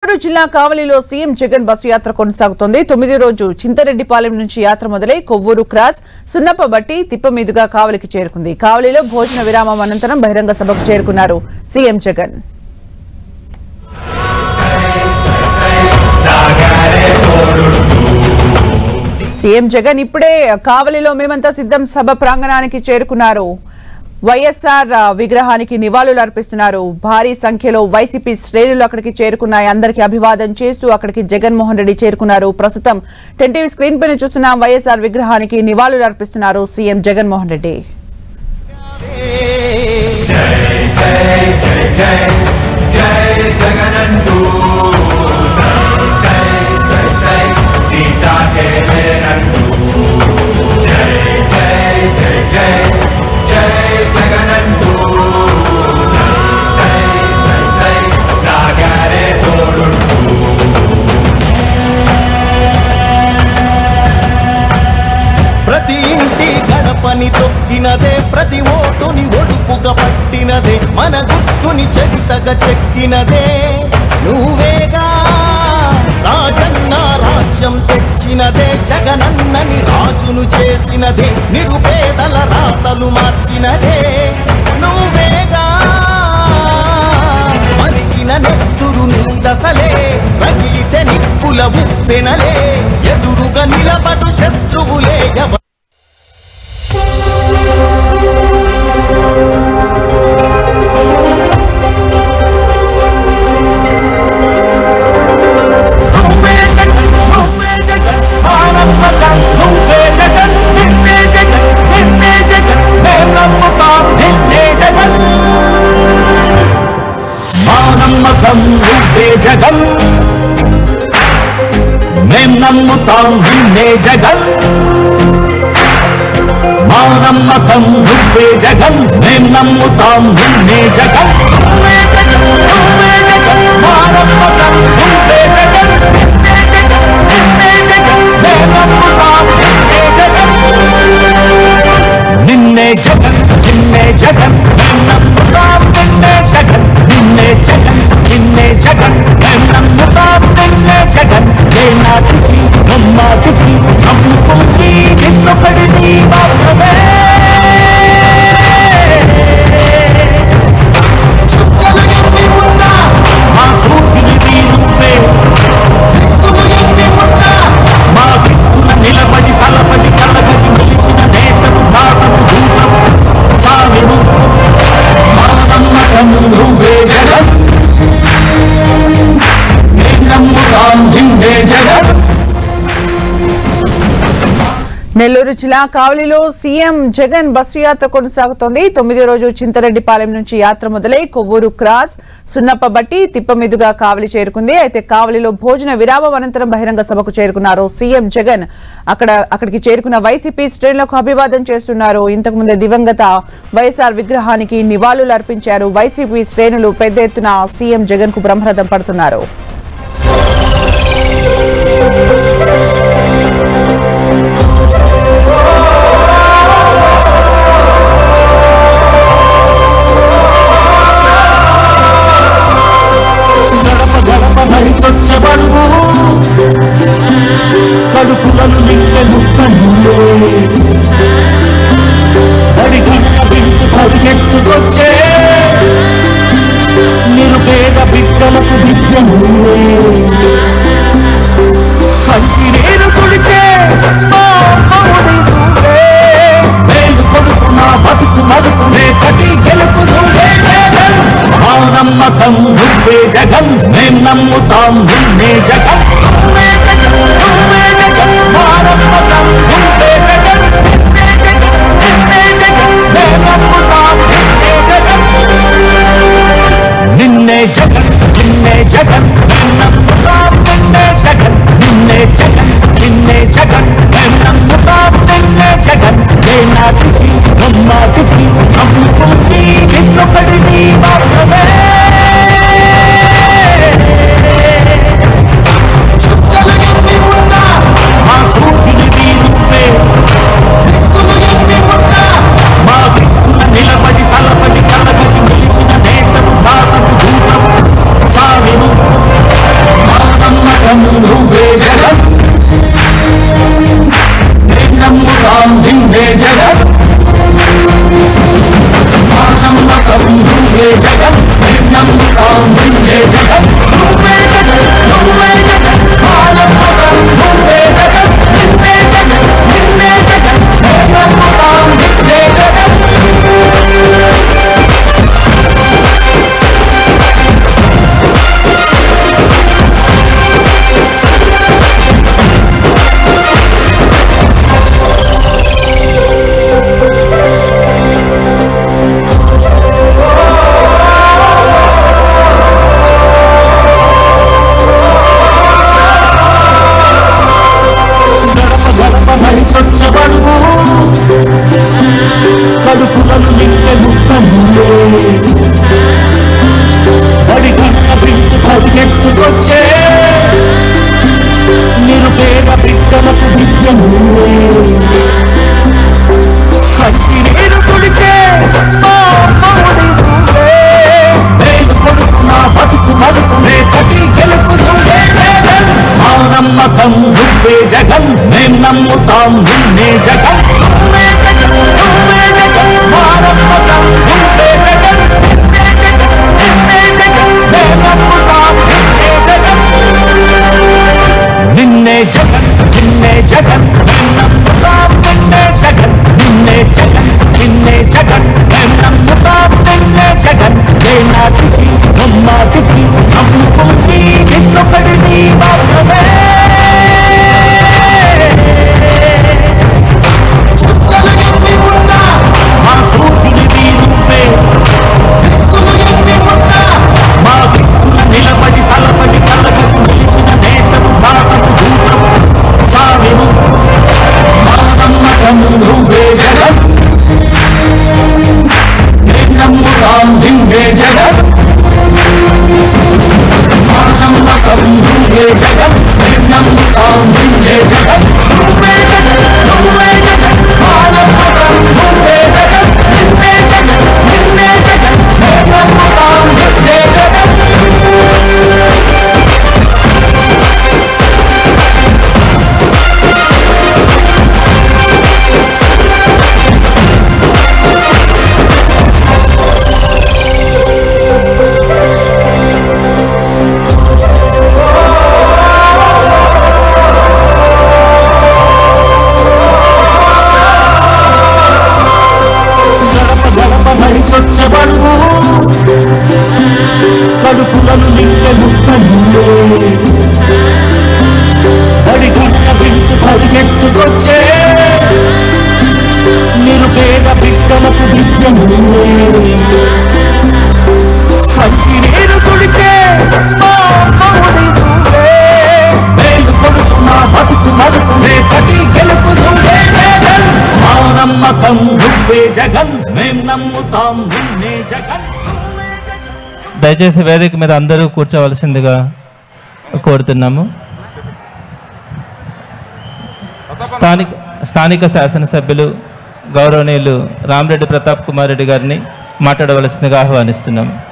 నెల్లూరు జిల్లా కావలిలో CM Jagan bus యాత్ర కొనసాగుతోంది. 9వ రోజు చింతరెడ్డిపాలెం నుంచి యాత్ర మొదలై కొవ్వూరు క్రాస్ సున్నపబట్టి తిప్ప మీదుగా కావలికి చేరుకుంది. కావలిలో భోజన విరామం అనంతరం బహిరంగ సభకు చేరుకున్నారు సీఎం జగన్. సీఎం జగన్ ఇప్పుడే కావలిలో మేమంతా సిద్ధం సభ ప్రాంగణానికి చేరుకున్నారు. వైఎస్ఆర్ విగ్రహానికి నివాళులు అర్పిస్తున్నారు. భారీ సంఖ్యలో వైసీపీ శ్రేణులు అక్కడికి చేరుకున్నాయి. అందరికీ అభివాదం చేస్తూ అక్కడికి జగన్మోహన్ రెడ్డి చేరుకున్నారు. ప్రస్తుతం 10 టీవీ స్క్రీన్ పైన చూస్తున్న వైఎస్ఆర్ విగ్రహానికి నివాళులు అర్పిస్తున్నారు సీఎం జగన్మోహన్ రెడ్డి. ప్రతి ఇంటి గడపని తొక్కినదే, ప్రతి ఓటుని ఒడుపుగా పట్టినదే, మన గుర్తుని చరితగా చెక్కినదే నువ్వేగా. రాజన్న రాజ్యం తెచ్చినదే, జగనన్నని రాజును చేసినదే, నిరుపేదల రాతలు మార్చినదే నువ్వేగా. మరిగిన నెత్తురు నీదసలే, రగిలితే నిప్పుల ఉప్పెనలే, ఎదురుగా నిలబడు శత్రువులే. జగన్ మేం నమ్ముతాం నిన్నే జగన్, మా నమ్మకం నువ్వే జగన్, మేం నమ్ముతాం నిన్నే జగన్, నువ్వే జగన్, నువ్వే జగన్, మా నమ్మకం నువ్వే జగన్, నిన్నే జగన్, మేం నమ్ముతాం నిన్నే జగన్, నిన్నే జగన్, నిన్నే జగన్, మేం నమ్ముతాం నిన్నే జగన్, నిన్నే జగన్, నిన్నే జగన్, మేం నమ్ముతాం నిన్నే జగన్, ఏ నాటికి నమ్మాటికి నమ్ముకుంది నిన్నొకడిని మాత్రమే. మా సూర్యునిది నువ్వే, మా దిక్కున నిలబడి తలపడి కలగడి నిలిచిన నేతను భావను దూతము సాగుడు, మా నమ్మకం నువ్వే జగన్, నేను నమ్ముతాం నిన్నే జగన్. నెల్లూరు జిల్లా కావలిలో సీఎం జగన్ బస్సు యాత్ర కొనసాగుతోంది. 9వ రోజు చింతరెడ్డిపాలెం నుంచి యాత్ర మొదలై కొవ్వూరు క్రాస్ సున్నపబట్టి తిప్ప మీదుగా కావలి చేరుకుంది. అయితే కావలిలో భోజన విరామం అనంతరం బహిరంగ సభకు చేరుకున్నారు సీఎం జగన్. అక్కడికి చేరుకున్న వైసీపీ శ్రేణులకు అభివాదం చేస్తున్నారు. ఇంతకుముందే దివంగత వైఎస్ఆర్ విగ్రహానికి నివాళులు అర్పించారు. వైసీపీ శ్రేణులు పెద్ద ఎత్తున సీఎం జగన్ కు బ్రహ్మరథం పడుతున్నారు. కడుపులను నింపెను కన్నులే, అడిగిన బిడ్డ పరిగెత్తుకొచ్చే, నిరుపేద బిడ్డలకు విద్యములే, కంటి నీరు కుడిచే మేలు కొడుకు నా బతుకు మలుపునే కటి గెలుపు నువ్వే జగన్, మా నమ్మకం నువ్వే జగన్, మేం నమ్ముతాం నిన్నే జగన్, నువ్వే జగన్, నువ్వే జగన్, మా నమ్మకం నువ్వే జగన్, నిన్నే జగన్, నిన్నే జగన్, మేం నమ్ముతాం నిన్నే జగన్, నిన్నే జగన్, నిన్నే జగన్, మేం నమ్ముతాం నిన్నే జగన్, నిన్నే జగన్, నిన్నే జగన్, మేం నమ్ముతాం నిన్నే జగన్, ఏ నాటికి నమ్మాటికి నమ్ముకుంది నిన్నొకడిని మాత్రమే. నమ్మకం నువ్వే జగన్ మేం నమ్ముతాం నిన్నే జగన్ మా నమ్మకం నువ్వే జగన్ మేం నమ్ముతాం నిన్నే జగన్ నువ్వే జగన్ నువ్వే జగన్ మా నమ్మకం నువ్వే జగన్ నిన్నే జగన్ నిన్నే జగన్ మేం నమ్ముతాం నిన్నే జగన్ కడుపులను నింపే ముక్కనులే బడి కన్న బిడ్డ పరిగెత్తుకొచ్చే నిరుపేద బిడ్డలకు విద్యనులే కత్తి నీరు కుడిచే మేలు కొడుకు నా బతుకు మలుపు రేపటి గెలుపు నువ్వే జగన్ మా నమ్మకం నువ్వే జగన్ మేం నమ్ముతాం నిన్నే జగన్ నువ్వే జగన్ నువ్వే జగన్ మా నమ్మకం నువ్వే జగన్ నిన్నే జగన్ నిన్నే జగన్ మేం నమ్ముతాం నిన్నే జగన్ నిన్నే జగన్ నిన్నే జగన్ మేం నమ్ముతాం నిన్నే జగన్ నిన్నే జగన్ నిన్నే జగన్ మేం నమ్ముతాం నిన్నే జగన్ ఏ నాటికి నమ్మాటికి నమ్ముకుంది నిన్నొకడిని మాత్రమే మా సూర్యునిది నువ్వే మా దిక్కున నిలబడి తలపడి తలగకు నిలిచిన నేతను భారతకు దూతము సామి నువ్వు మా నమ్మకం నువ్వే జగన్ మేం నమ్ముతాం నిన్నే జగన్ మా నమ్మకం నువ్వే జగన్ మేం నమ్ముతాం నిన్నే జగన్ నువ్వే జగన్ నువ్వే జగన్ మా నమ్మకం నువ్వే జగన్ నిన్నే జగన్ నిన్నే జగన్ మేం నమ్ముతాం నిన్నే జగన్ చొచ్చబడువు కడుపులను నింపే ముక్కనులే బడి కన్న బిడ్డ పరిగెత్తుకొచ్చే నిరుపేద బిడ్డలకు విద్యనులే కత్తి నీరు కుడిచే మేలు కొడుకు నా బతుకు మలుపు రేపటి గెలుపు నువ్వే జగన్ మా నమ్మకం నువ్వే జగన్ మేం నమ్ముతాం నిన్నే జగన్ దయచేసి వేదిక మీద అందరూ కూర్చోవలసిందిగా కోరుతున్నాము. స్థానిక శాసనసభ్యులు గౌరవనీయులు రామిరెడ్డి ప్రతాప్ కుమార్ రెడ్డి గారిని మాట్లాడవలసిందిగా ఆహ్వానిస్తున్నాము.